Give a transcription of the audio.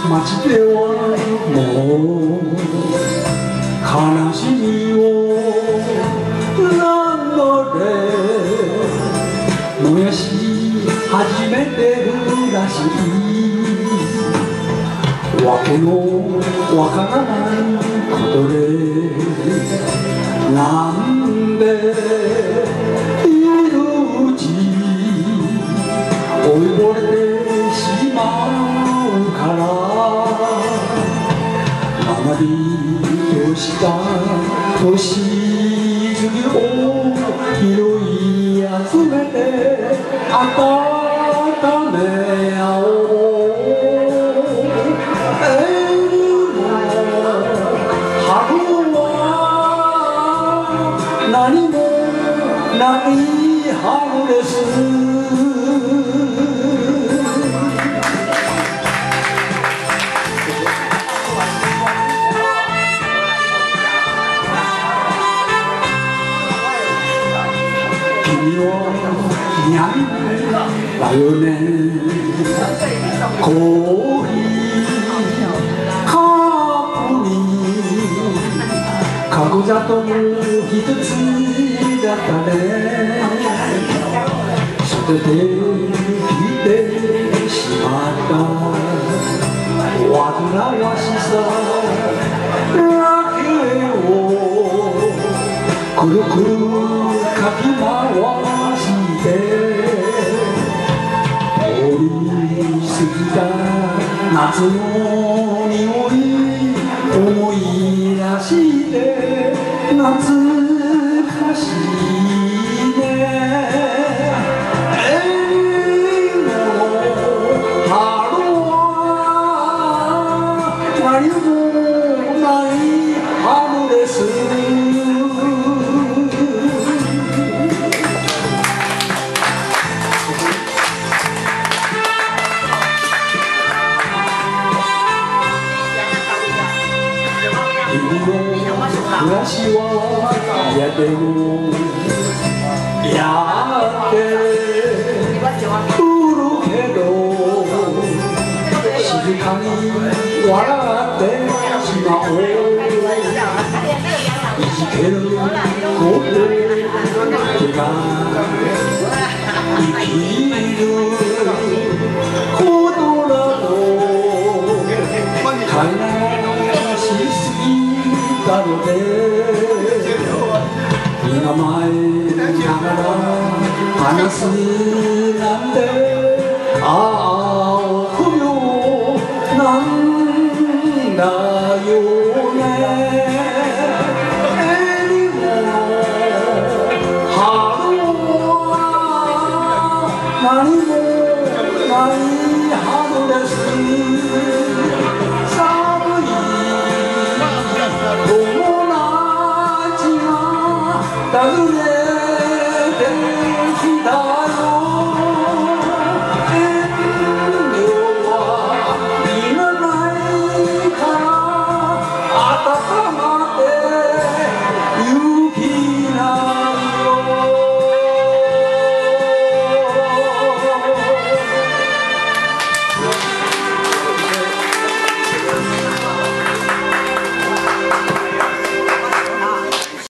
街ではもう悲しみを何度で燃やし始めてるらしい。わけのわからないことでなんでいるうち追いぼれてしまうから学びとした年月を拾い集めて温め合おう。何もない春です。君は闇だよね。コーヒーカップに角砂糖一つだったね。捨ててきてしまった煩わしさだけをくるくるかき回して通り過ぎた夏の匂い思い出して懐かしいね。春は何もない春です。暮らしは嫌でもやってくるけど静かに笑ってしまおう。いじけることが生きることだと悲しすぎたので身構えながら話すなんて臆病なんだよね。春は何もない春です。寒い友達が訪ね